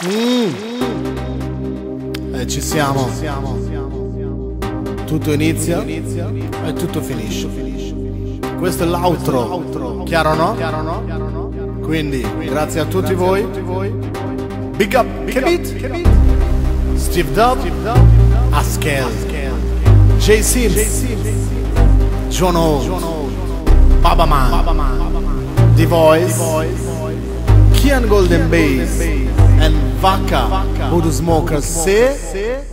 E ci siamo. Tutto inizia e tutto finisce. Questo è l'outro. Chiaro no? Quindi, grazie a tutti voi. Big up, Kebit, Steve Dub, Askel, Jay Sims, John O, Baba Man, The Voice, Kian Golden Bass, and Vaka, Voodoo Smokers.